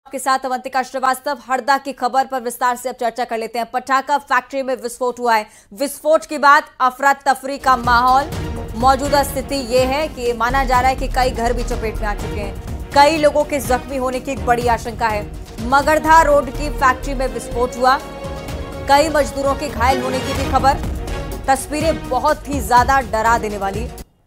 के साथ अवंतिका श्रीवास्तव। हरदा की खबर पर विस्तार से अब चर्चा कर लेते हैं। पटाखा फैक्ट्री में विस्फोट हुआ है। विस्फोट के बाद अफरा तफरी का माहौल। मौजूदा स्थिति ये है कि माना जा रहा है कि कई घर भी चपेट में आ चुके हैं। कई लोगों के जख्मी होने की एक बड़ी आशंका है। मगरधा रोड की फैक्ट्री में विस्फोट हुआ, कई मजदूरों के घायल होने की भी खबर। तस्वीरें बहुत ही ज्यादा डरा देने वाली।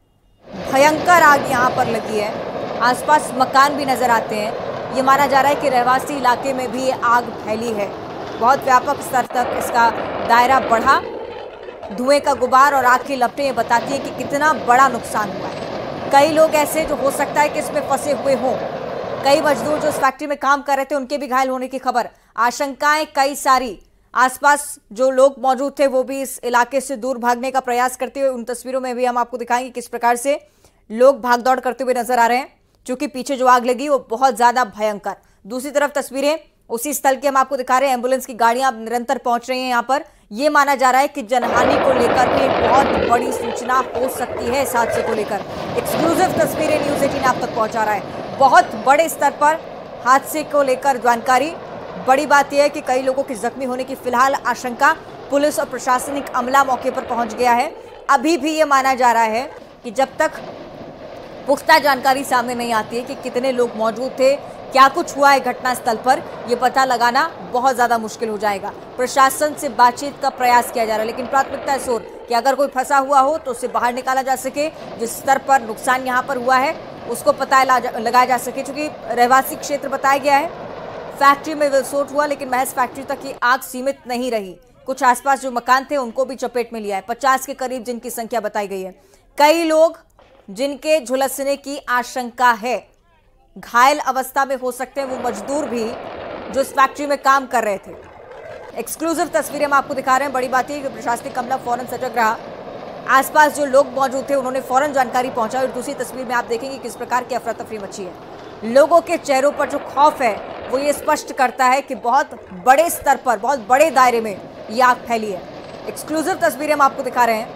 भयंकर आग यहां पर लगी है, आसपास मकान भी नजर आते हैं। ये माना जा रहा है कि रहवासी इलाके में भी ये आग फैली है। बहुत व्यापक स्तर तक इसका दायरा बढ़ा। धुएं का गुबार और आग की लपटें ये बताती हैं कि कितना बड़ा नुकसान हुआ है। कई लोग ऐसे जो हो सकता है कि इसमें फंसे हुए हों। कई मजदूर जो इस फैक्ट्री में काम कर रहे थे उनके भी घायल होने की खबर। आशंकाएं कई सारी। आसपास जो लोग मौजूद थे वो भी इस इलाके से दूर भागने का प्रयास करते हुए, उन तस्वीरों में भी हम आपको दिखाएंगे किस प्रकार से लोग भागदौड़ करते हुए नजर आ रहे हैं, क्योंकि पीछे जो आग लगी वो बहुत ज्यादा भयंकर। दूसरी तरफ तस्वीरें उसी स्थल की हम आपको दिखा रहे हैं। एम्बुलेंस की गाड़ियां निरंतर पहुंच रही हैं यहाँ पर। यह माना जा रहा है कि जनहानि को लेकर भी बहुत बड़ी सूचना हो सकती है। इस हादसे को लेकर एक्सक्लूसिव तस्वीरें न्यूज 18 आप तक पहुंचा रहा है। बहुत बड़े स्तर पर हादसे को लेकर जानकारी। बड़ी बात यह है कि कई लोगों के जख्मी होने की फिलहाल आशंका। पुलिस और प्रशासनिक अमला मौके पर पहुंच गया है। अभी भी ये माना जा रहा है कि जब तक पुख्ता जानकारी सामने नहीं आती है कि कितने लोग मौजूद थे, क्या कुछ हुआ है घटनास्थल पर, यह पता लगाना बहुत ज्यादा मुश्किल हो जाएगा। प्रशासन से बातचीत का प्रयास किया जा रहा है, लेकिन प्राथमिकता है शोर कि अगर कोई फंसा हुआ हो तो उसे बाहर निकाला जा सके। जिस स्तर पर नुकसान यहाँ पर हुआ है उसको पता लगाया जा सके, क्योंकि रहवासी क्षेत्र बताया गया है। फैक्ट्री में विस्फोट हुआ, लेकिन महज फैक्ट्री तक की आग सीमित नहीं रही। कुछ आसपास जो मकान थे उनको भी चपेट में लिया है। 50 के करीब जिनकी संख्या बताई गई है। कई लोग जिनके झुलसने की आशंका है, घायल अवस्था में हो सकते हैं वो मजदूर भी जो इस फैक्ट्री में काम कर रहे थे। एक्सक्लूसिव तस्वीरें हम आपको दिखा रहे हैं। बड़ी बात यह कि प्रशासनिक अमला फौरन सजग रहा। आसपास जो लोग मौजूद थे उन्होंने फौरन जानकारी पहुंचाई। और दूसरी तस्वीर में आप देखेंगे किस प्रकार की अफरा तफरी मची है। लोगों के चेहरों पर जो खौफ है वो ये स्पष्ट करता है कि बहुत बड़े स्तर पर, बहुत बड़े दायरे में ये आग फैली है। एक्सक्लूसिव तस्वीरें हम आपको दिखा रहे हैं।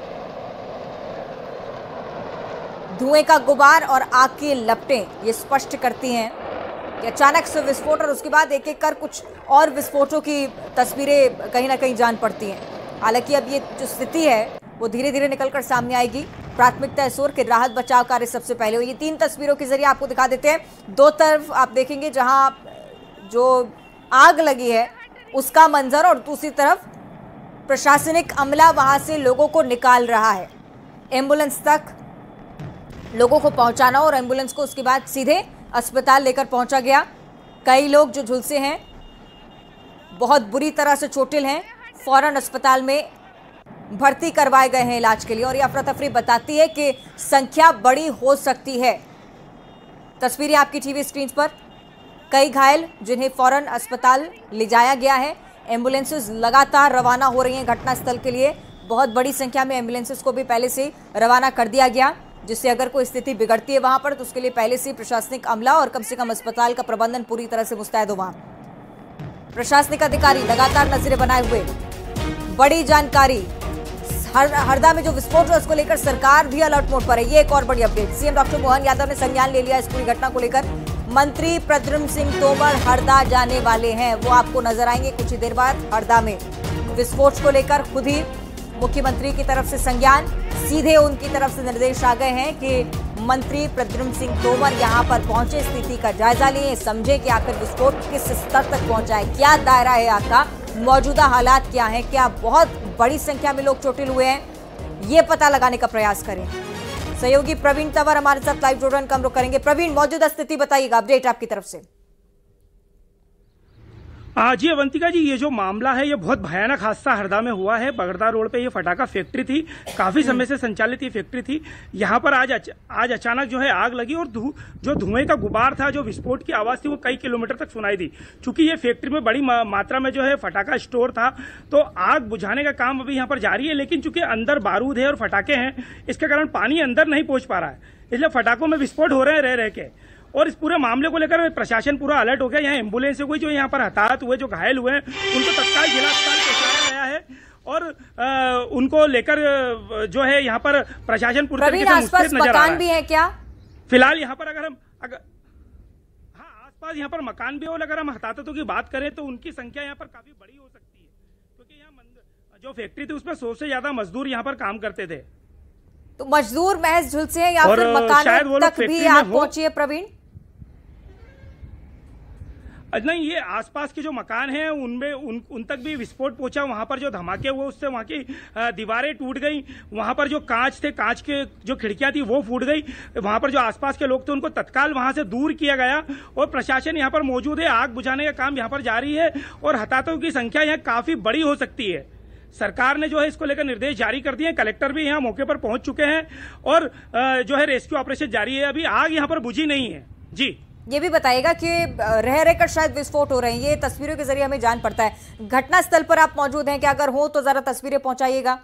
धुएं का गुबार और आग की लपटें ये स्पष्ट करती हैं कि अचानक से विस्फोट और उसके बाद एक एक कर कुछ और विस्फोटों की तस्वीरें कहीं ना कहीं जान पड़ती हैं। हालांकि अब ये जो स्थिति है वो धीरे धीरे निकलकर सामने आएगी। प्राथमिकता है शोर के राहत बचाव कार्य सबसे पहले हो। ये 3 तस्वीरों के जरिए आपको दिखा देते हैं। दो तरफ आप देखेंगे जहां जो आग लगी है उसका मंजर, और दूसरी तरफ प्रशासनिक अमला वहां से लोगों को निकाल रहा है। एम्बुलेंस तक लोगों को पहुंचाना और एम्बुलेंस को उसके बाद सीधे अस्पताल लेकर पहुंचा गया। कई लोग जो झुलसे हैं, बहुत बुरी तरह से चोटिल हैं, फौरन अस्पताल में भर्ती करवाए गए हैं इलाज के लिए। और ये अफरा तफरी बताती है कि संख्या बड़ी हो सकती है। तस्वीरें आपकी टीवी स्क्रीन पर। कई घायल जिन्हें फौरन अस्पताल ले जाया गया है। एम्बुलेंसेज लगातार रवाना हो रही हैं घटनास्थल के लिए। बहुत बड़ी संख्या में एम्बुलेंसेज को भी पहले से रवाना कर दिया गया, जिससे अगर कोई स्थिति बिगड़ती है वहां पर तो उसके लिए पहले से प्रशासनिक अमला और कम से कम अस्पताल का प्रबंधन पूरी तरह से मुस्तैद हो। वहां प्रशासनिक अधिकारी लगातार नजरें बनाए हुए। बड़ी जानकारी, हरदा में जो विस्फोट है उसको लेकर सरकार भी अलर्ट मोड पर है। ये एक और बड़ी update. CM doctor Mohan Yadav ने संज्ञान ले लिया इस पूरी घटना को लेकर। मंत्री प्रद्युम्न सिंह तोमर हरदा जाने वाले हैं, वो आपको नजर आएंगे कुछ ही देर बाद। हरदा में विस्फोट को लेकर खुद ही मुख्यमंत्री की तरफ से संज्ञान, सीधे उनकी तरफ से निर्देश आ गए हैं कि मंत्री प्रद्युम्न सिंह तोमर यहां पर पहुंचे, स्थिति का जायजा लें, समझें कि आखिर विस्फोट किस स्तर तक पहुंचा है, क्या दायरा है आग का, मौजूदा हालात क्या हैं, क्या बहुत बड़ी संख्या में लोग चोटिल हुए हैं, ये पता लगाने का प्रयास करें। सहयोगी प्रवीण तंवर हमारे साथ लाइव जुड़ रहे हैं, कम रुक करेंगे। प्रवीण, मौजूदा स्थिति बताइएगा, अपडेट आपकी तरफ से। जी अवंतिका जी, ये जो मामला है ये बहुत भयानक हादसा हरदा में हुआ है। मगरधा रोड पे ये फटाका फैक्ट्री थी, काफी समय से संचालित ये फैक्ट्री थी। यहाँ पर आज अचानक जो है आग लगी और जो धुएं का गुबार था, जो विस्फोट की आवाज थी वो कई किलोमीटर तक सुनाई दी। चूंकि ये फैक्ट्री में बड़ी मात्रा में जो है फटाका स्टोर था, तो आग बुझाने का काम अभी यहाँ पर जारी है। लेकिन चूंकि अंदर बारूद है और फटाके हैं, इसके कारण पानी अंदर नहीं पहुंच पा रहा है, इसलिए फटाकों में विस्फोट हो रहे हैं रह के। और इस पूरे मामले को लेकर प्रशासन पूरा अलर्ट हो गया। यहाँ एम्बुलेंस से कोई जो यहाँ पर हताहत हुए, जो घायल हुए हैं, उनको तत्काल जिला अस्पताल पहुंचाया गया है। और उनको लेकर जो है यहाँ पर प्रशासन पूरी तरीके से मुस्तैद नजर आ रहा है। भी है क्या फिलहाल यहाँ पर? अगर आसपास यहाँ पर मकान भी, और अगर हम हताहतों की बात करें तो उनकी संख्या यहाँ पर काफी बड़ी हो सकती है, क्योंकि यहाँ जो फैक्ट्री थी उसमें 100 से ज्यादा मजदूर यहाँ पर काम करते थे। तो मजदूर महज झुलसे हैं या फिर मकानों तक भी आग पहुंची है प्रवीण? नहीं, ये आसपास के जो मकान हैं उनमें उन तक भी विस्फोट पहुंचा। वहां पर जो धमाके हुए उससे वहां की दीवारें टूट गई, वहां पर जो कांच थे, कांच के जो खिड़कियां थी वो फूट गई। वहां पर जो आसपास के लोग थे उनको तत्काल वहां से दूर किया गया और प्रशासन यहां पर मौजूद है। आग बुझाने का काम यहां पर जारी है और हताहतों की संख्या यहां काफी बड़ी हो सकती है। सरकार ने जो है इसको लेकर निर्देश जारी कर दिए हैं, कलेक्टर भी यहां मौके पर पहुंच चुके हैं और जो है रेस्क्यू ऑपरेशन जारी है। अभी आग यहां पर बुझी नहीं है। जी, ये भी बताइएगा कि रह रहकर शायद विस्फोट हो रहे हैं, ये तस्वीरों के जरिए हमें जान पड़ता है। घटनास्थल पर आप मौजूद हैं, कि अगर हो तो जरा तस्वीरें पहुंचाइएगा।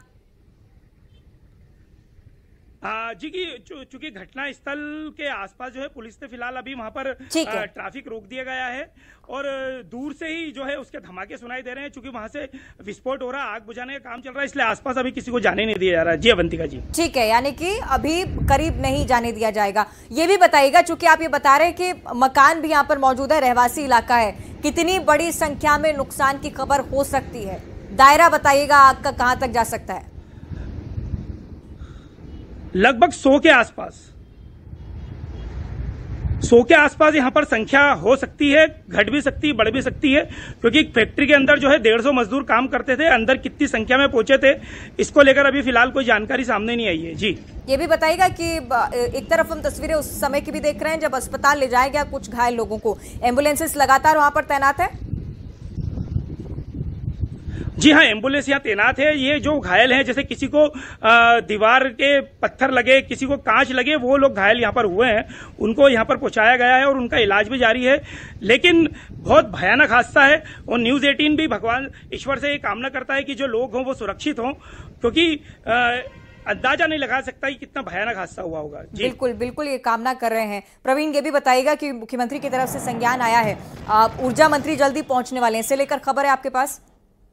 जी की चूंकि घटना स्थल के आसपास जो है पुलिस ने फिलहाल अभी वहां पर ट्रैफिक रोक दिया गया है और दूर से ही जो है उसके धमाके सुनाई दे रहे हैं। चूंकि वहां से विस्फोट हो रहा है, आग बुझाने का काम चल रहा है, इसलिए आसपास अभी किसी को जाने नहीं दिया जा रहा है। जी अवंतिका जी। ठीक है, यानी कि अभी करीब नहीं जाने दिया जाएगा। ये भी बताइएगा, चूंकि आप ये बता रहे हैं कि मकान भी यहाँ पर मौजूद है, रहवासी इलाका है, कितनी बड़ी संख्या में नुकसान की खबर हो सकती है? दायरा बताइएगा आग का कहां तक जा सकता है? लगभग 100 के आसपास, 100 के आसपास यहां पर संख्या हो सकती है, घट भी सकती है, बढ़ भी सकती है, क्योंकि फैक्ट्री के अंदर जो है 150 मजदूर काम करते थे। अंदर कितनी संख्या में पहुंचे थे इसको लेकर अभी फिलहाल कोई जानकारी सामने नहीं आई है। जी, ये भी बताइएगा कि एक तरफ हम तस्वीरें उस समय की भी देख रहे हैं जब अस्पताल ले जाया गया कुछ घायल लोगों को, एम्बुलेंसेस लगातार वहां पर तैनात है? जी हाँ, एम्बुलेंस यहाँ तैनात है। ये जो घायल हैं, जैसे किसी को दीवार के पत्थर लगे, किसी को कांच लगे, वो लोग घायल यहाँ पर हुए हैं, उनको यहाँ पर पहुंचाया गया है और उनका इलाज भी जारी है। लेकिन बहुत भयानक हादसा है और न्यूज 18 भी भगवान ईश्वर से ये कामना करता है कि जो लोग हों वो सुरक्षित हों, क्योंकि अंदाजा नहीं लगा सकता कि कितना भयानक हादसा हुआ होगा। जी बिल्कुल बिल्कुल, ये कामना कर रहे हैं। प्रवीण, ये भी बताइएगा कि मुख्यमंत्री की तरफ से संज्ञान आया है, ऊर्जा मंत्री जल्दी पहुंचने वाले हैं, इसे लेकर खबर है आपके पास?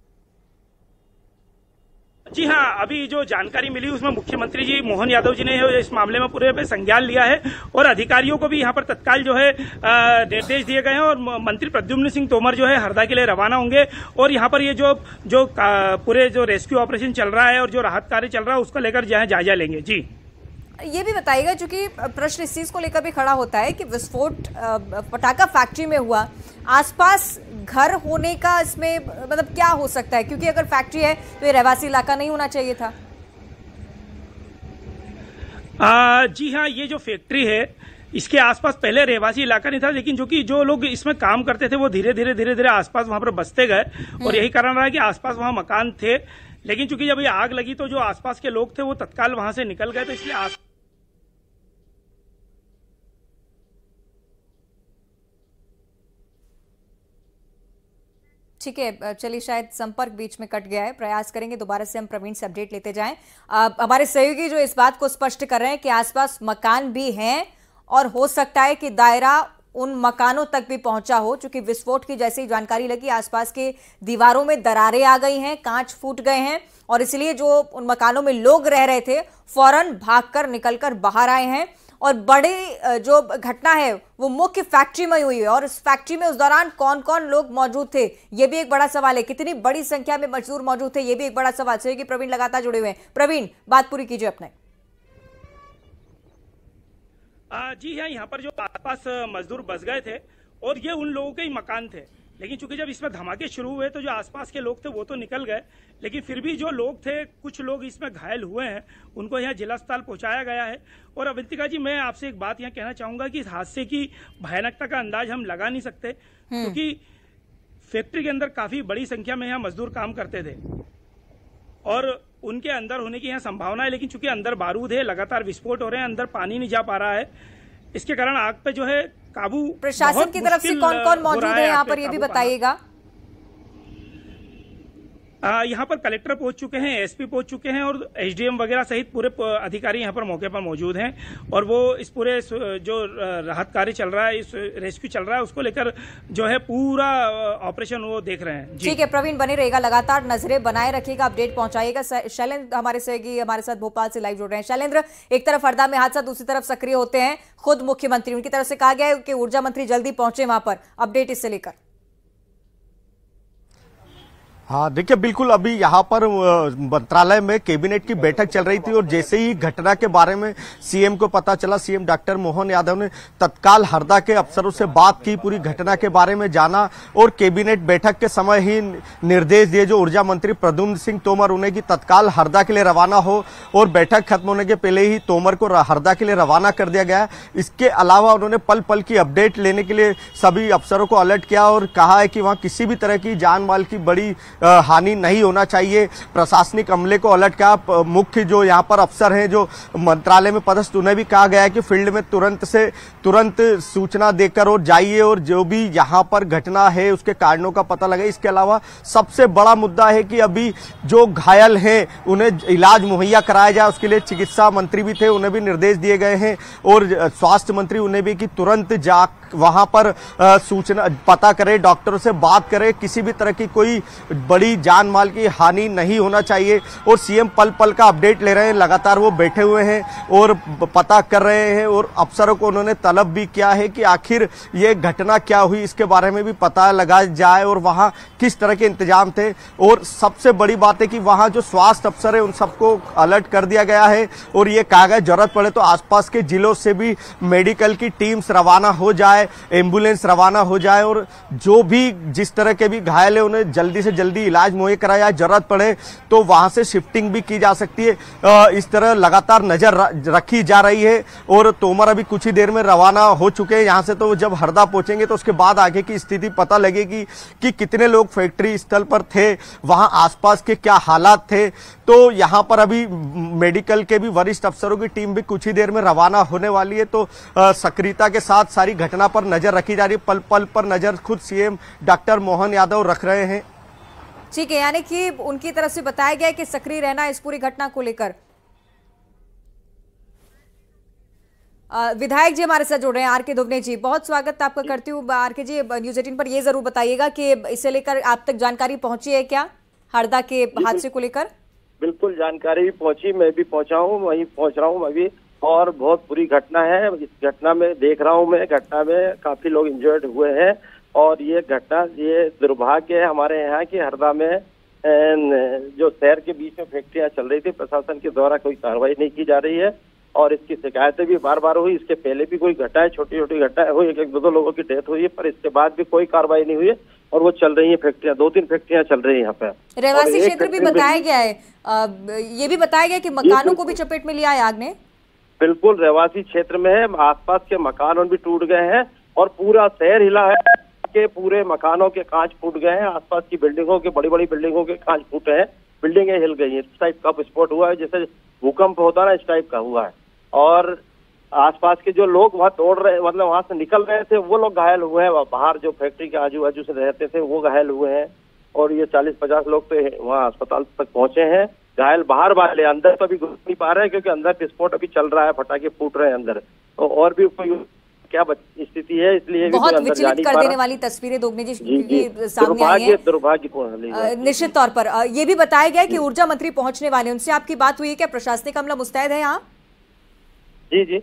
जी हाँ, अभी जो जानकारी मिली उसमें मुख्यमंत्री जी मोहन यादव जी ने इस मामले में पूरे पे संज्ञान लिया है और अधिकारियों को भी यहाँ पर तत्काल जो है निर्देश दिए गए हैं और मंत्री प्रद्युम्न सिंह तोमर जो है हरदा के लिए रवाना होंगे और यहाँ पर ये जो पूरे जो रेस्क्यू ऑपरेशन चल रहा है और जो राहत कार्य चल रहा है उसको लेकर जो है जायजा लेंगे। जी, ये भी बताइएगा, क्योंकि प्रश्न इस चीज को लेकर भी खड़ा होता है कि विस्फोट पटाखा फैक्ट्री में हुआ, आसपास घर होने का इसमें मतलब क्या हो सकता है? क्योंकि अगर फैक्ट्री है तो ये रहवासी इलाका नहीं होना चाहिए था। जी हाँ, ये जो फैक्ट्री है इसके आसपास पहले रहवासी इलाका नहीं था, लेकिन जो लोग इसमें काम करते थे वो धीरे धीरे आसपास वहां पर बसते गए और यही कारण रहा कि आसपास वहां मकान थे। लेकिन चूंकि जब ये आग लगी तो जो आसपास के लोग थे वो तत्काल वहां से निकल गए, तो इसलिए ठीक है, चलिए शायद संपर्क बीच में कट गया है, प्रयास करेंगे दोबारा से हम प्रवीण से अपडेट लेते जाएं। हमारे सहयोगी जो इस बात को स्पष्ट कर रहे हैं कि आसपास मकान भी हैं और हो सकता है कि दायरा उन मकानों तक भी पहुंचा हो, चूंकि विस्फोट की जैसे ही जानकारी लगी आसपास के दीवारों में दरारें आ गई हैं, कांच फूट गए हैं और इसलिए जो उन मकानों में लोग रह रहे थे फौरन भागकर निकलकर बाहर आए हैं और बड़ी जो घटना है वो मुख्य फैक्ट्री में हुई है और इस फैक्ट्री में उस दौरान कौन कौन लोग मौजूद थे ये भी एक बड़ा सवाल है, कितनी बड़ी संख्या में मजदूर मौजूद थे ये भी एक बड़ा सवाल है। कि प्रवीण लगातार जुड़े हुए हैं, प्रवीण बात पूरी कीजिए अपने। जी हाँ, यहाँ पर जो आसपास मजदूर बस गए थे और ये उन लोगों के ही मकान थे, लेकिन चूंकि जब इसमें धमाके शुरू हुए तो जो आसपास के लोग थे वो तो निकल गए, लेकिन फिर भी जो लोग थे, कुछ लोग इसमें घायल हुए हैं, उनको यहाँ जिला अस्पताल पहुंचाया गया है। और अवंतिका जी, मैं आपसे एक बात यहाँ कहना चाहूंगा कि इस हादसे की भयानकता का अंदाज हम लगा नहीं सकते, क्योंकि फैक्ट्री के अंदर काफी बड़ी संख्या में यहाँ मजदूर काम करते थे और उनके अंदर होने की यहाँ संभावना है, लेकिन चूंकि अंदर बारूद है, लगातार विस्फोट हो रहे हैं, अंदर पानी नहीं जा पा रहा है, इसके कारण आग पे जो है काबू प्रशासन की तरफ से कौन कौन मौजूद है यहाँ पर ये भी बताइएगा। यहाँ पर कलेक्टर पहुंच चुके हैं, एसपी पहुंच चुके हैं और एसडीएम वगैरह सहित पूरे अधिकारी यहाँ पर मौके पर मौजूद हैं और वो इस पूरे जो राहत कार्य चल रहा है, इस रेस्क्यू चल रहा है, उसको लेकर जो है पूरा ऑपरेशन वो देख रहे हैं। ठीक है प्रवीण, बने रहेगा, लगातार नजरें बनाए रखिएगा, अपडेट पहुंचाइएगा। शैलेंद्र हमारे सहयोगी हमारे साथ भोपाल से लाइव जुड़ रहे हैं। शैलेंद्र, एक तरफ हरदा में हादसा, दूसरी तरफ सक्रिय होते हैं खुद मुख्यमंत्री, उनकी तरफ से कहा गया है कि ऊर्जा मंत्री जल्दी पहुंचे वहां पर, अपडेट इससे लेकर। हाँ देखिए, बिल्कुल अभी यहाँ पर मंत्रालय में कैबिनेट की बैठक चल रही थी और जैसे ही घटना के बारे में सीएम को पता चला, सीएम डॉक्टर मोहन यादव ने तत्काल हरदा के अफसरों से बात की, पूरी घटना के बारे में जाना और कैबिनेट बैठक के समय ही निर्देश दिए जो ऊर्जा मंत्री प्रद्युम्न सिंह तोमर उन्हें कि तत्काल हरदा के लिए रवाना हो और बैठक खत्म होने के पहले ही तोमर को हरदा के लिए रवाना कर दिया गया। इसके अलावा उन्होंने पल पल की अपडेट लेने के लिए सभी अफसरों को अलर्ट किया और कहा है कि वहां किसी भी तरह की जान माल की बड़ी हानि नहीं होना चाहिए। प्रशासनिक अमले को अलर्ट किया। मुख्य जो यहाँ पर अफसर हैं जो मंत्रालय में पदस्थ, उन्हें भी कहा गया है कि फील्ड में तुरंत सूचना देकर और जाइए और जो भी यहाँ पर घटना है उसके कारणों का पता लगे। इसके अलावा सबसे बड़ा मुद्दा है कि अभी जो घायल हैं उन्हें इलाज मुहैया कराया जाए, उसके लिए चिकित्सा मंत्री भी थे, उन्हें भी निर्देश दिए गए हैं और स्वास्थ्य मंत्री उन्हें भी कि तुरंत जा वहां पर सूचना पता करे, डॉक्टरों से बात करे, किसी भी तरह की कोई बड़ी जान माल की हानि नहीं होना चाहिए। और सीएम पल पल का अपडेट ले रहे हैं, लगातार वो बैठे हुए हैं और पता कर रहे हैं और अफसरों को उन्होंने तलब भी किया है कि आखिर ये घटना क्या हुई, इसके बारे में भी पता लगा जाए और वहां किस तरह के इंतजाम थे। और सबसे बड़ी बात है कि वहां जो स्वास्थ्य अफसर है उन सबको अलर्ट कर दिया गया है और ये कहा गया जरूरत पड़े तो आसपास के जिलों से भी मेडिकल की टीम्स रवाना हो जाए, एम्बुलेंस रवाना हो जाए और जो भी जिस तरह के भी घायल है उन्हें जल्दी से जल्दी इलाज मुहैया कराया, जरूरत पड़े तो वहां से शिफ्टिंग भी की जा सकती है। इस तरह लगातार नजर रखी जा रही है और तोमर अभी कुछ ही देर में रवाना हो चुके हैं यहां से। तो जब हरदा पहुंचेंगे तो उसके बाद आगे की स्थिति पता लगेगी कि कितने लोग फैक्ट्री स्थल पर थे, वहां आसपास के क्या हालात थे। तो यहां पर अभी मेडिकल के भी वरिष्ठ अफसरों की टीम भी कुछ ही देर में रवाना होने वाली है। तो सक्रियता के साथ सारी घटना पर नजर रखी जा रही है, पल पल पर नजर खुद सीएम डॉक्टर मोहन यादव रख रहे हैं। ठीक है, यानी कि उनकी तरफ से बताया गया है कि सक्रिय रहना इस पूरी घटना को लेकर। विधायक जी हमारे साथ जुड़ रहे हैं, आर के दुबने जी, बहुत स्वागत आपका करती हूँ। आर के जी, न्यूज 18 पर ये जरूर बताइएगा कि इसे लेकर आप तक जानकारी पहुंची है क्या, हरदा के हादसे को लेकर? बिल्कुल जानकारी भी पहुंची, मैं भी पहुंचा हूँ, वहीं पहुंच रहा हूँ अभी और बहुत बुरी घटना है। इस घटना में देख रहा हूँ मैं, घटना में काफी लोग इंजर्ड हुए हैं और ये घटना, ये दुर्भाग्य है हमारे यहाँ की हरदा में जो शहर के बीच में फैक्ट्रियां चल रही थी, प्रशासन के द्वारा कोई कार्रवाई नहीं की जा रही है और इसकी शिकायतें भी बार बार हुई। इसके पहले भी कोई घटनाएं, छोटी छोटी घटनाएं हुई, एक दो लोगों की डेथ हुई है, पर इसके बाद भी कोई कार्रवाई नहीं हुई है और वो चल रही है फैक्ट्रियां, 2-3 फैक्ट्रियां चल रही है यहाँ पे। रहवासी क्षेत्र भी बताया गया है, ये भी बताया गया कि मकानों को भी चपेट में लिया है आग ने। बिल्कुल रहवासी क्षेत्र में है, आसपास के मकान भी टूट गए हैं और पूरा शहर हिला है, के पूरे मकानों के कांच फूट गए हैं, आसपास की बिल्डिंगों के, बड़ी बड़ी बिल्डिंगों के कांच फूटे हैं, बिल्डिंगें हिल गई हैं। इस टाइप का विस्फोट हुआ है जैसे भूकंप होता है ना, इस टाइप का हुआ है। और आसपास के जो लोग वहाँ दौड़ रहे, मतलब वहां से निकल रहे थे, वो लोग घायल हुए हैं। बाहर जो फैक्ट्री के आजू बाजू से रहते थे वो घायल हुए हैं और ये 40-50 लोग तो वहाँ अस्पताल तक पहुंचे हैं। घायल बाहर वाले, अंदर तो अभी घुस नहीं पा रहे हैं क्योंकि अंदर विस्फोट अभी चल रहा है, फटाके फूट रहे हैं अंदर, तो और भी कोई क्या स्थिति है, इसलिए बहुत विचलित कर देने वाली तस्वीरें दोगने जी सामने आई हैं। दुर्भाग्यपूर्ण निश्चित तौर पर ये भी बताया गया कि ऊर्जा मंत्री पहुंचने वाले, उनसे आपकी बात हुई है क्या? प्रशासनिक अमला मुस्तैद है यहाँ? जी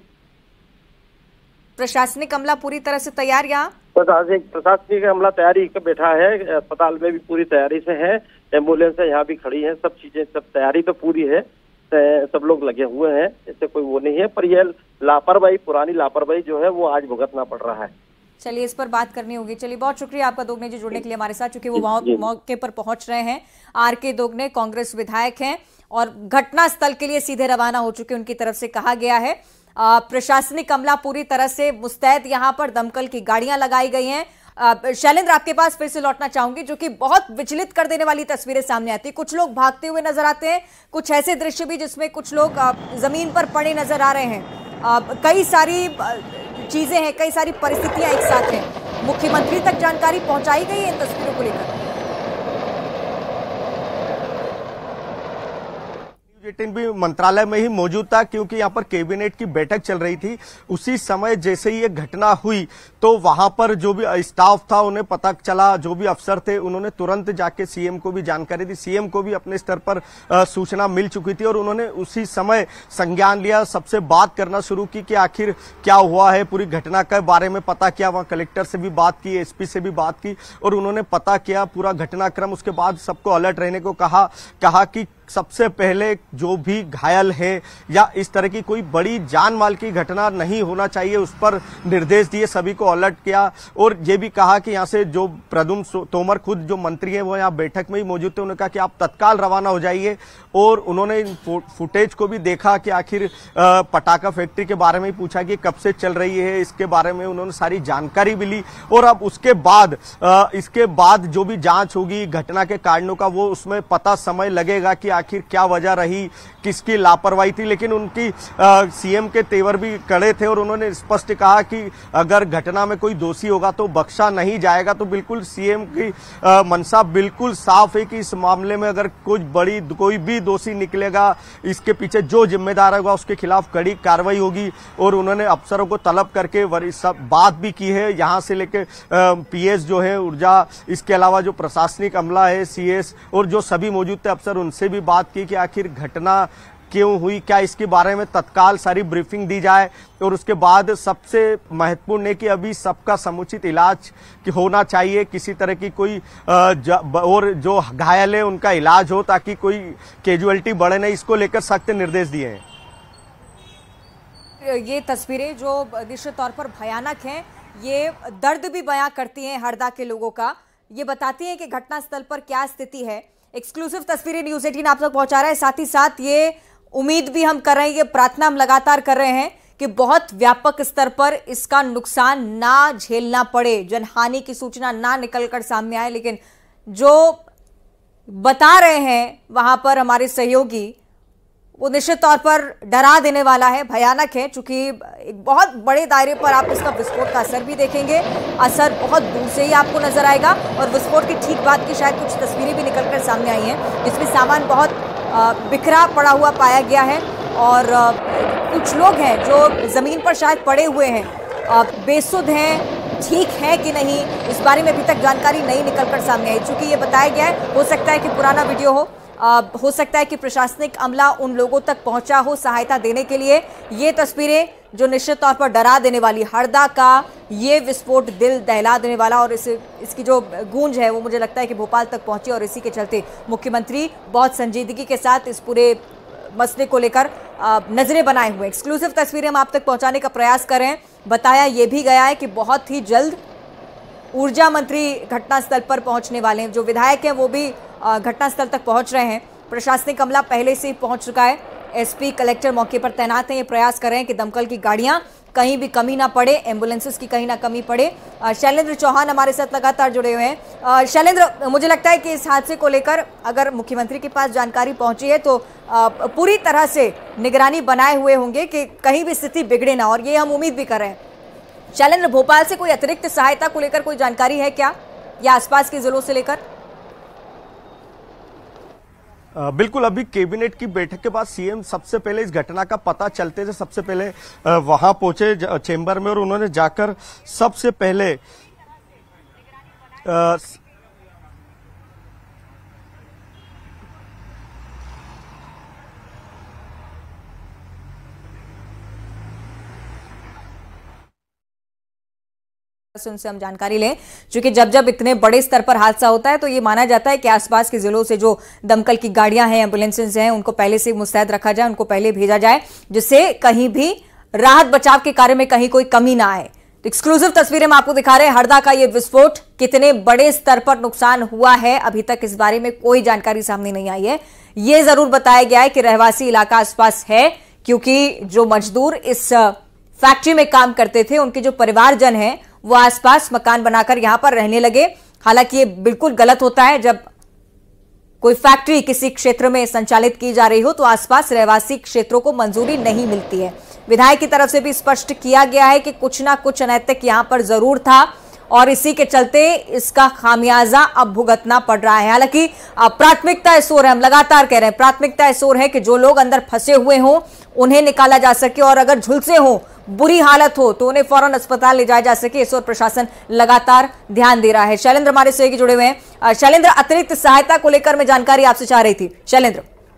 प्रशासनिक अमला पूरी तरह से तैयार यहाँ? प्रशासनिक अमला तैयारी पे बैठा है, अस्पताल में भी पूरी तैयारी से है, एम्बुलेंस यहाँ भी खड़ी है, सब चीजें, सब तैयारी तो पूरी है, सब लोग लगे हुए हैं, ऐसे कोई वो नहीं है। पर यह लापरवाही, पुरानी लापरवाही जो है वो आज भुगतना पड़ रहा है। चलिए, इस पर बात करनी होगी। चलिए, बहुत शुक्रिया आपका दोगने जी जुड़ने के लिए हमारे साथ, क्योंकि वो मौके पर पहुंच रहे हैं। आर के दोगने कांग्रेस विधायक हैं और घटना स्थल के लिए सीधे रवाना हो चुके, उनकी तरफ से कहा गया है। प्रशासनिक अमला पूरी तरह से मुस्तैद, यहाँ पर दमकल की गाड़ियां लगाई गई हैं। शैलेंद्र, आपके पास फिर से लौटना चाहूंगी, जो कि बहुत विचलित कर देने वाली तस्वीरें सामने आती है। कुछ लोग भागते हुए नजर आते हैं, कुछ ऐसे दृश्य भी जिसमें कुछ लोग जमीन पर पड़े नजर आ रहे हैं। कई सारी चीजें हैं, कई सारी परिस्थितियां एक साथ हैं। मुख्यमंत्री तक जानकारी पहुंचाई गई है इन तस्वीरों को लेकर? बुलेटिन भी मंत्रालय में ही मौजूद था, क्योंकि यहाँ पर कैबिनेट की बैठक चल रही थी। उसी समय जैसे ही ये घटना हुई तो वहां पर जो भी स्टाफ था उन्हें पता चला, जो भी अफसर थे उन्होंने तुरंत जाके सीएम को भी जानकारी दी। सीएम को भी अपने स्तर पर सूचना मिल चुकी थी और उन्होंने उसी समय संज्ञान लिया, सबसे बात करना शुरू की कि आखिर क्या हुआ है, पूरी घटना के बारे में पता किया। वहां कलेक्टर से भी बात की, एसपी से भी बात की और उन्होंने पता किया पूरा घटनाक्रम। उसके बाद सबको अलर्ट रहने को कहा कि सबसे पहले जो भी घायल है या इस तरह की कोई बड़ी जान माल की घटना नहीं होना चाहिए, उस पर निर्देश दिए, सभी को अलर्ट किया। और ये भी कहा कि यहाँ से जो प्रद्युम्न तोमर खुद जो मंत्री है वो यहाँ बैठक में ही मौजूद थे, उन्होंने कहा कि आप तत्काल रवाना हो जाइए। और उन्होंने फुटेज को भी देखा कि आखिर पटाखा फैक्ट्री के बारे में ही पूछा कि कब से चल रही है, इसके बारे में उन्होंने सारी जानकारी भी ली। और अब इसके बाद जो भी जांच होगी घटना के कारणों का, वो उसमें पता समय लगेगा कि आखिर क्या वजह रही, किसकी लापरवाही थी। लेकिन उनकी सीएम के तेवर भी कड़े थे और उन्होंने स्पष्ट कहा कि अगर घटना में कोई दोषी होगा तो बख्शा नहीं जाएगा। तो बिल्कुल सीएम की मनसा बिल्कुल साफ है कि इस मामले में अगर कोई भी दोषी निकलेगा, इसके पीछे जो जिम्मेदार होगा उसके खिलाफ कड़ी कार्रवाई होगी। और उन्होंने अफसरों को तलब करके सब बात भी की है, यहां से लेकर पीएस जो है ऊर्जा, इसके अलावा जो प्रशासनिक अमला है, सीएस और जो सभी मौजूद थे अफसर, उनसे भी बात की कि आखिर घटना क्यों हुई, क्या इसके बारे में तत्काल सारी ब्रीफिंग दी जाए। और उसके बाद सबसे महत्वपूर्ण है कि अभी सबका समुचित इलाज होना चाहिए, किसी तरह की कोई और जो घायल है उनका इलाज हो ताकि कोई कैजुअलिटी बढ़े नहीं, इसको लेकर सख्त निर्देश दिए हैं। ये तस्वीरें जो निश्चित तौर पर भयानक हैं, ये दर्द भी बयां करती हैं हरदा के लोगों का, ये बताती हैं कि घटनास्थल पर क्या स्थिति है। एक्सक्लूसिव तस्वीरें न्यूज़ 18 आप तक पहुंचा रहा है। साथ ही साथ ये उम्मीद भी हम कर रहे हैं, ये प्रार्थना हम लगातार कर रहे हैं कि बहुत व्यापक स्तर पर इसका नुकसान ना झेलना पड़े, जनहानि की सूचना ना निकलकर सामने आए। लेकिन जो बता रहे हैं वहां पर हमारे सहयोगी, वो निश्चित तौर पर डरा देने वाला है, भयानक है। चूंकि एक बहुत बड़े दायरे पर आप इसका विस्फोट का असर भी देखेंगे, असर बहुत दूर से ही आपको नजर आएगा। और विस्फोट की ठीक बाद की शायद कुछ तस्वीरें भी निकलकर सामने आई हैं, जिसमें सामान बहुत बिखरा पड़ा हुआ पाया गया है और कुछ लोग हैं जो जमीन पर शायद पड़े हुए हैं, बेसुध हैं, ठीक है कि नहीं, इस बारे में अभी तक जानकारी नहीं निकलकर सामने आई। चूंकि ये बताया गया है, हो सकता है कि पुराना वीडियो हो सकता है कि प्रशासनिक अमला उन लोगों तक पहुंचा हो सहायता देने के लिए। ये तस्वीरें जो निश्चित तौर पर डरा देने वाली, हरदा का ये विस्फोट दिल दहला देने वाला, और इसकी जो गूंज है वो मुझे लगता है कि भोपाल तक पहुंची और इसी के चलते मुख्यमंत्री बहुत संजीदगी के साथ इस पूरे मसले को लेकर नजरें बनाए हुए। एक्सक्लूसिव तस्वीरें हम आप तक पहुंचाने का प्रयास कर रहे हैं। बताया ये भी गया है कि बहुत ही जल्द ऊर्जा मंत्री घटनास्थल पर पहुंचने वाले हैं, जो विधायक हैं वो भी घटनास्थल तक पहुंच रहे हैं। प्रशासनिक अमला पहले से ही पहुंच चुका है, एसपी कलेक्टर मौके पर तैनात हैं। ये प्रयास कर रहे हैं कि दमकल की गाड़ियां कहीं भी कमी ना पड़े, एम्बुलेंसेस की कहीं ना कमी पड़े। शैलेंद्र चौहान हमारे साथ लगातार जुड़े हुए हैं। शैलेंद्र, मुझे लगता है कि इस हादसे को लेकर अगर मुख्यमंत्री के पास जानकारी पहुंची है तो पूरी तरह से निगरानी बनाए हुए होंगे कि कहीं भी स्थिति बिगड़े ना, और ये हम उम्मीद भी कर रहे हैं। शैलेंद्र, भोपाल से कोई अतिरिक्त सहायता को लेकर कोई जानकारी है क्या, या आसपास के जिलों से लेकर? बिल्कुल, अभी कैबिनेट की बैठक के बाद सीएम सबसे पहले इस घटना का पता चलते थे सबसे पहले वहां पहुंचे चेंबर में, और उन्होंने जाकर सबसे पहले उनसे हम जानकारी लें, क्योंकि जब इतने बड़े स्तर पर हादसा होता है तो ये माना जाता है कि आसपास के जिलों से जो दमकल की गाड़ियां हैं, एम्बुलेंसेस हैं, उनको पहले से मुस्तैद रखा जाए, उनको पहले भेजा जाए, जिससे कहीं भी राहत बचाव के कार्य में कहीं कोई कमी ना आए। तो एक्सक्लूसिव तस्वीरें हम आपको दिखा रहे हैं। हरदा का ये विस्फोट, कितने बड़े स्तर पर नुकसान हुआ है अभी तक इस बारे में कोई जानकारी सामने नहीं आई है। ये जरूर बताया गया है कि रहवासी इलाका आसपास है, क्योंकि जो मजदूर इस फैक्ट्री में काम करते थे, उनके जो परिवारजन हैं वो आसपास मकान बनाकर यहां पर रहने लगे। हालांकि ये बिल्कुल गलत होता है, जब कोई फैक्ट्री किसी क्षेत्र में संचालित की जा रही हो तो आसपास रहवासी क्षेत्रों को मंजूरी नहीं मिलती है। विधायक की तरफ से भी स्पष्ट किया गया है कि कुछ ना कुछ अनैतिक यहां पर जरूर था, और इसी के चलते इसका खामियाजा अब भुगतना पड़ रहा है। हालांकि प्राथमिकता इस ओर है, हम लगातार कह रहे हैं प्राथमिकता इस ओर है कि जो लोग अंदर फंसे हुए हों उन्हें निकाला जा सके, और अगर झुलसे हों, बुरी हालत हो, तो उन्हें फौरन अस्पताल ले जाया जा सके। इस ओर प्रशासन लगातार ध्यान दे रहा है। शैलेंद्र हमारे सहयोगी जुड़े हुए हैं। शैलेंद्र, अतिरिक्त सहायता को लेकर मैं जानकारी आपसे चाह रही थी। शैलेंद्र।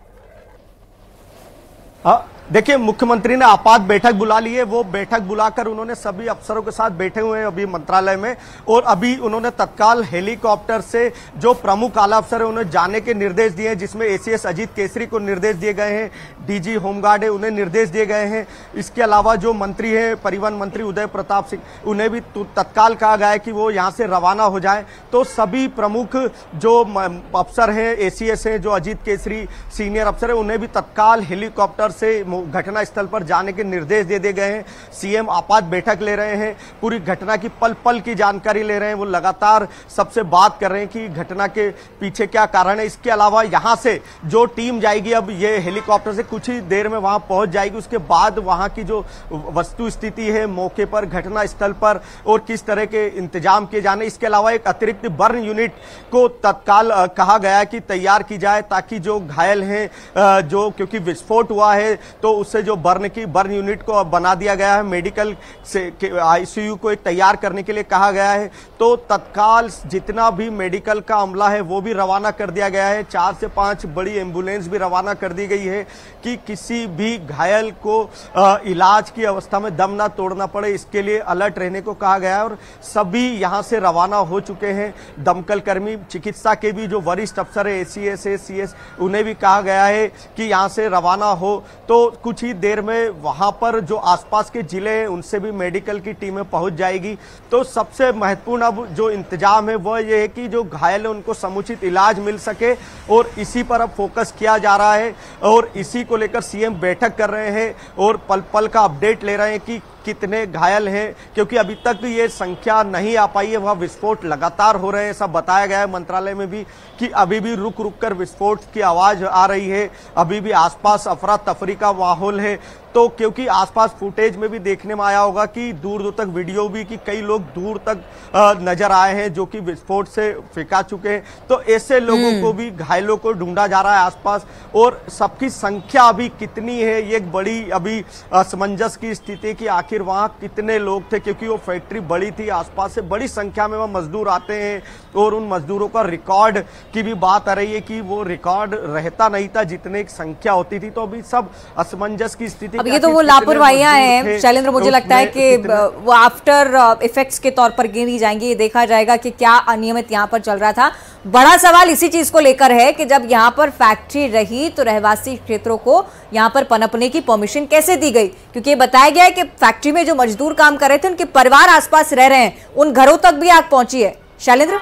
देखिए, मुख्यमंत्री ने आपात बैठक बुला ली है। वो बैठक बुलाकर उन्होंने सभी अफसरों के साथ बैठे हुए हैं अभी मंत्रालय में, और अभी उन्होंने तत्काल हेलीकॉप्टर से जो प्रमुख आला अफसर है उन्हें जाने के निर्देश दिए हैं, जिसमें एसीएस अजीत केसरी को निर्देश दिए गए हैं, डीजी होमगार्ड है उन्हें निर्देश दिए गए हैं। इसके अलावा जो मंत्री है परिवहन मंत्री उदय प्रताप सिंह, उन्हें भी तत्काल कहा गया है कि वो यहाँ से रवाना हो जाए। तो सभी प्रमुख जो अफसर हैं, एसीएस है, जो अजीत केसरी सीनियर अफसर है, उन्हें भी तत्काल हेलीकॉप्टर से घटना स्थल पर जाने के निर्देश दे दिए गए हैं। सीएम आपात बैठक ले रहे हैं, पूरी घटना की पल पल की जानकारी ले रहे हैं। वो लगातार सबसे बात कर रहे हैं कि घटना के पीछे क्या कारण है। इसके अलावा यहां से जो टीम जाएगी, अब ये हेलीकॉप्टर से कुछ ही देर में वहां पहुंच जाएगी। उसके बाद वहां की जो वस्तु स्थिति है मौके पर, घटना स्थल पर, और किस तरह के इंतजाम किए जाने, इसके अलावा एक अतिरिक्त बर्न यूनिट को तत्काल कहा गया है कि तैयार की जाए, ताकि जो घायल हैं, जो क्योंकि विस्फोट हुआ है तो उससे जो बर्न यूनिट को बना दिया गया है, मेडिकल से आईसीयू को एक तैयार करने के लिए कहा गया है। तो तत्काल जितना भी मेडिकल का अमला है वो भी रवाना कर दिया गया है। 4 से 5 बड़ी एम्बुलेंस भी रवाना कर दी गई है कि किसी भी घायल को इलाज की अवस्था में दम ना तोड़ना पड़े, इसके लिए अलर्ट रहने को कहा गया है। और सभी यहां से रवाना हो चुके हैं। दमकल कर्मी, चिकित्सा के भी जो वरिष्ठ अफसर है, एसीएस है, सीएस, उन्हें भी कहा गया है कि यहां से रवाना हो। तो कुछ ही देर में वहां पर जो आसपास के जिले हैं उनसे भी मेडिकल की टीमें पहुंच जाएगी। तो सबसे महत्वपूर्ण अब जो इंतजाम है वह यह है कि जो घायल है उनको समुचित इलाज मिल सके, और इसी पर अब फोकस किया जा रहा है। और इसी को लेकर सीएम बैठक कर रहे हैं और पल पल का अपडेट ले रहे हैं कि कितने घायल हैं, क्योंकि अभी तक ये संख्या नहीं आ पाई है। वह विस्फोट लगातार हो रहे हैं, ऐसा बताया गया है मंत्रालय में भी कि अभी भी रुक रुक कर विस्फोट की आवाज आ रही है। अभी भी आसपास अफरा तफरी का माहौल है। तो क्योंकि आसपास फुटेज में भी देखने में आया होगा कि दूर दूर तक वीडियो भी कि कई लोग दूर तक नजर आए हैं जो कि विस्फोट से फेंका चुके हैं। तो ऐसे लोगों को भी, घायलों को ढूंढा जा रहा है आसपास, और सबकी संख्या अभी कितनी है ये एक बड़ी अभी असमंजस की स्थिति कि आखिर वहां कितने लोग थे, क्योंकि वो फैक्ट्री बड़ी थी, आसपास से बड़ी संख्या में वह मजदूर आते हैं, और उन मजदूरों का रिकॉर्ड की भी बात आ रही है कि वो रिकॉर्ड रहता नहीं था जितने की संख्या होती थी। तो अभी सब असमंजस की स्थिति। अब ये तो वो लापरवाहियां हैं शैलेंद्र, मुझे लगता है कि वो आफ्टर इफेक्ट्स के तौर पर गिनी जाएंगी। ये देखा जाएगा कि क्या अनियमित यहाँ पर चल रहा था। बड़ा सवाल इसी चीज को लेकर है कि जब यहाँ पर फैक्ट्री रही तो रहवासी क्षेत्रों को यहाँ पर पनपने की परमिशन कैसे दी गई, क्योंकि ये बताया गया है कि फैक्ट्री में जो मजदूर काम कर रहे थे उनके परिवार आसपास रह रहे हैं, उन घरों तक भी आग पहुंची है। शैलेंद्र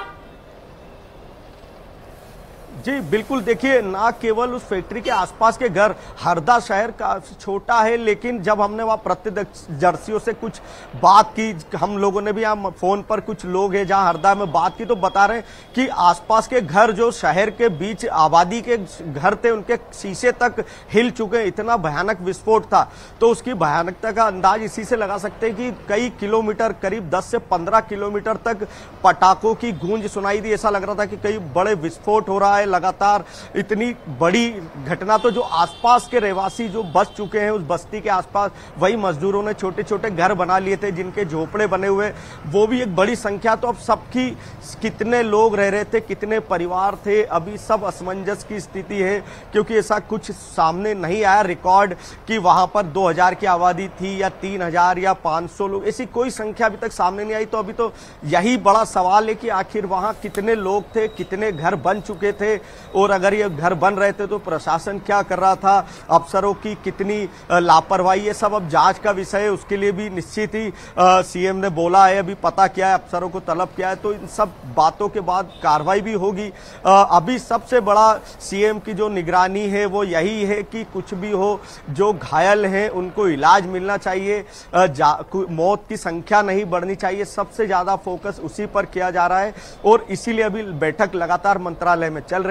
जी बिल्कुल, देखिए ना केवल उस फैक्ट्री के आसपास के घर, हरदा शहर काफी छोटा है, लेकिन जब हमने वहाँ प्रत्यक्षदर्शियों से कुछ बात की, हम लोगों ने भी यहाँ फोन पर कुछ लोग हैं जहाँ हरदा में बात की, तो बता रहे हैं कि आसपास के घर जो शहर के बीच आबादी के घर थे उनके शीशे तक हिल चुके हैं, इतना भयानक विस्फोट था। तो उसकी भयानकता का अंदाज इसी से लगा सकते हैं कि कई किलोमीटर, करीब 10 से 15 किलोमीटर तक पटाखों की गूंज सुनाई दी। ऐसा लग रहा था कि कई बड़े विस्फोट हो रहा है लगातार। इतनी बड़ी घटना तो जो आसपास के रहवासी जो बच चुके हैं उस बस्ती के आसपास, वही मजदूरों ने छोटे छोटे घर बना लिए थे जिनके झोपड़े बने हुए, वो भी एक बड़ी संख्या। तो अब सबकी कितने लोग रह रहे थे, कितने परिवार थे, अभी सब असमंजस की स्थिति है, क्योंकि ऐसा कुछ सामने नहीं आया रिकॉर्ड कि वहां पर 2000 की आबादी थी या 3000 या 500 लोग, ऐसी कोई संख्या अभी तक सामने नहीं आई। तो अभी तो यही बड़ा सवाल है कि आखिर वहां कितने लोग थे, कितने घर बन चुके थे, और अगर ये घर बन रहे थे तो प्रशासन क्या कर रहा था, अफसरों की कितनी लापरवाही, ये सब अब जांच का विषय है। उसके लिए भी निश्चित ही सीएम ने बोला है, अभी पता किया है, अफसरों को तलब किया है, तो इन सब बातों के बाद कार्रवाई भी होगी। अभी सबसे बड़ा सीएम की जो निगरानी है वो यही है कि कुछ भी हो, जो घायल हैं उनको इलाज मिलना चाहिए, मौत की संख्या नहीं बढ़नी चाहिए। सबसे ज्यादा फोकस उसी पर किया जा रहा है, और इसीलिए अभी बैठक लगातार मंत्रालय में चल रही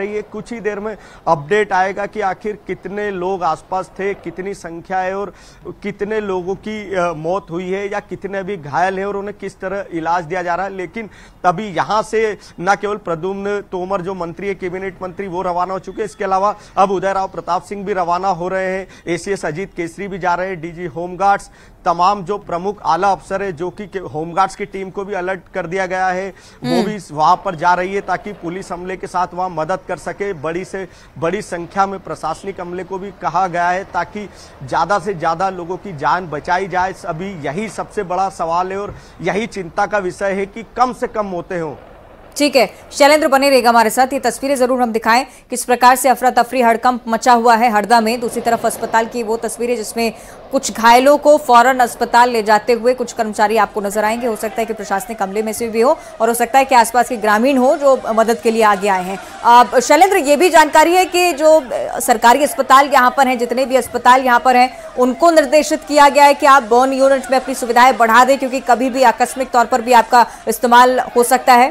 रही है। कुछ ही देर में अपडेट आएगा कि आखिर कितने लोग आसपास थे, कितनी संख्या है और कितने लोगों की मौत हुई है या कितने अभी घायल है और उन्हें किस तरह इलाज दिया जा रहा है। लेकिन तभी यहां से न केवल प्रद्युम्न तोमर जो मंत्री है, कैबिनेट मंत्री, वो रवाना हो चुके हैं, इसके अलावा अब उदय राव प्रताप सिंह भी रवाना हो रहे हैं, एसीएस अजीत केसरी भी जा रहे हैं, डीजी होमगार्ड्स, तमाम जो प्रमुख आला अफसर है जो कि होमगार्ड्स की टीम को भी अलर्ट कर दिया गया है, वो भी वहां पर जा रही है ताकि पुलिस अमले के साथ वहां मदद कर सके। बड़ी से बड़ी संख्या में प्रशासनिक अमले को भी कहा गया है ताकि ज्यादा से ज्यादा लोगों की जान बचाई जाए। अभी यही सबसे बड़ा सवाल है और यही चिंता का विषय है कि कम से कम मौतें हों। ठीक है, शैलेंद्र बने रहेगा हमारे साथ। ये तस्वीरें जरूर हम दिखाएं किस प्रकार से अफरा तफरी हड़कंप मचा हुआ है हरदा में। दूसरी तरफ अस्पताल की वो तस्वीरें जिसमें कुछ घायलों को फौरन अस्पताल ले जाते हुए कुछ कर्मचारी आपको नजर आएंगे। हो सकता है कि प्रशासनिक अमले में से भी हो और हो सकता है कि आसपास के ग्रामीण हो जो मदद के लिए आगे आए हैं। शैलेंद्र, ये भी जानकारी है कि जो सरकारी अस्पताल यहाँ पर हैं, जितने भी अस्पताल यहाँ पर हैं, उनको निर्देशित किया गया है कि आप बर्न यूनिट में अपनी सुविधाएं बढ़ा दें क्योंकि कभी भी आकस्मिक तौर पर भी आपका इस्तेमाल हो सकता है।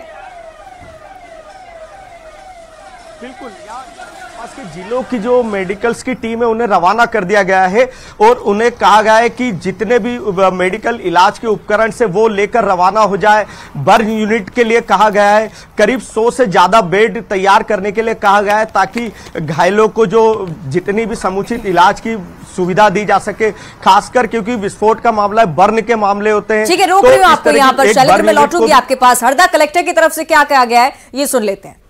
बिल्कुल, पास के जिलों की जो मेडिकल्स की टीम है उन्हें रवाना कर दिया गया है और उन्हें कहा गया है कि जितने भी मेडिकल इलाज के उपकरण से वो लेकर रवाना हो जाए। बर्न यूनिट के लिए कहा गया है, करीब 100 से ज्यादा बेड तैयार करने के लिए कहा गया है ताकि घायलों को जो जितनी भी समुचित इलाज की सुविधा दी जा सके, खासकर क्योंकि विस्फोट का मामला है, बर्न के मामले होते हैं। ठीक है, रोक रही हूं आपको यहाँ पर शैलेंद्र, मैं लौटूंगी आपके पास। हरदा कलेक्टर की तरफ से क्या कहा गया है ये सुन लेते हैं।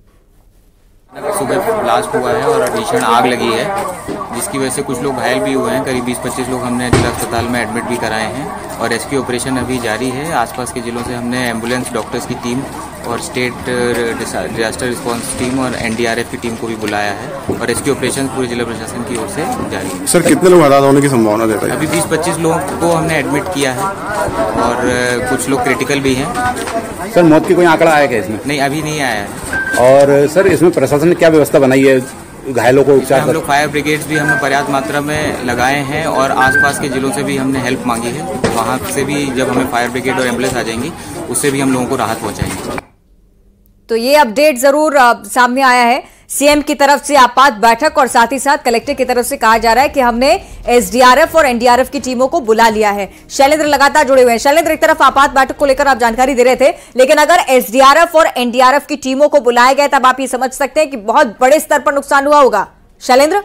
सुबह ब्लास्ट हुआ है और भीषण आग लगी है जिसकी वजह से कुछ लोग घायल भी हुए हैं। करीब 20-25 लोग हमने जिला अस्पताल में एडमिट भी कराए हैं और रेस्क्यू ऑपरेशन अभी जारी है। आसपास के जिलों से हमने एम्बुलेंस, डॉक्टर्स की टीम और स्टेट डिजास्टर रिस्पांस टीम और एनडीआरएफ की टीम को भी बुलाया है और रेस्क्यू ऑपरेशन पूरे जिला प्रशासन की ओर से जारी है। सर, कितने लोग हताहत होने की संभावना देता है? अभी 20-25 लोगों को हमने एडमिट किया है और कुछ लोग क्रिटिकल भी हैं। सर, मौत की कोई आंकड़ा आया क्या इसमें? नहीं, अभी नहीं आया है। और सर, इसमें प्रशासन ने क्या व्यवस्था बनाई है घायलों को उपचार? हम लोग फायर ब्रिगेड्स भी हमने पर्याप्त मात्रा में लगाए हैं और आसपास के जिलों से भी हमने हेल्प मांगी है। वहां से भी जब हमें फायर ब्रिगेड और एम्बुलेंस आ जाएंगी उससे भी हम लोगों को राहत पहुंचाएंगे। तो ये अपडेट जरूर सामने आया है सीएम की तरफ से आपात बैठक और साथ ही साथ कलेक्टर की तरफ से कहा जा रहा है कि हमने एसडीआरएफ और एनडीआरएफ की टीमों को बुला लिया है। शैलेंद्र लगातार जुड़े हुए हैं। शैलेंद्र, एक तरफ आपात बैठक को लेकर आप जानकारी दे रहे थे, लेकिन अगर एसडीआरएफ और एनडीआरएफ की टीमों को बुलाया गया तब आप ये समझ सकते हैं कि बहुत बड़े स्तर पर नुकसान हुआ होगा। शैलेंद्र,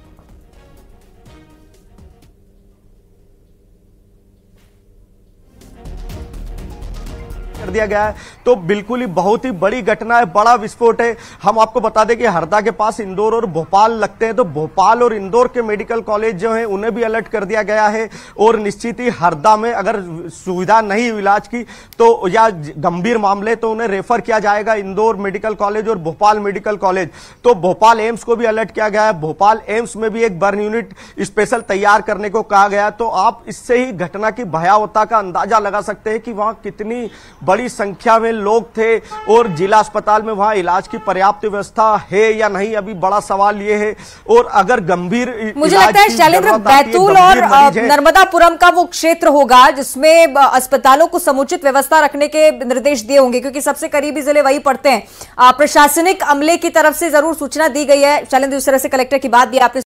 कर दिया गया है तो बिल्कुल ही बहुत ही बड़ी घटना है, बड़ा विस्फोट है। हम आपको बता दें कि हरदा के पास इंदौर और भोपाल लगते हैं तो भोपाल और इंदौर के मेडिकल कॉलेज जो हैं उन्हें भी अलर्ट कर दिया गया है और निश्चित ही हरदा में अगर सुविधा नहीं इलाज की तो या गंभीर मामले तो उन्हें रेफर किया जाएगा इंदौर मेडिकल कॉलेज और भोपाल मेडिकल कॉलेज। तो भोपाल एम्स को भी अलर्ट किया गया है, भोपाल एम्स में भी एक बर्न यूनिट स्पेशल तैयार करने को कहा गया। तो आप इससे ही घटना की भयावहता का अंदाजा लगा सकते हैं कि वहां कितनी बड़ी संख्या में लोग थे और जिला अस्पताल में वहां इलाज की पर्याप्त व्यवस्था है या नहीं, अभी बड़ा सवाल यह है। और अगर गंभीर मुझे लगता है शैलेंद्र, बैतूल और नर्मदापुरम का वो क्षेत्र होगा जिसमें अस्पतालों को समुचित व्यवस्था रखने के निर्देश दिए होंगे क्योंकि सबसे करीबी जिले वही पड़ते हैं। प्रशासनिक अमले की तरफ से जरूर सूचना दी गई है। शैलेंद्र, इस तरह से कलेक्टर की बात भी आपने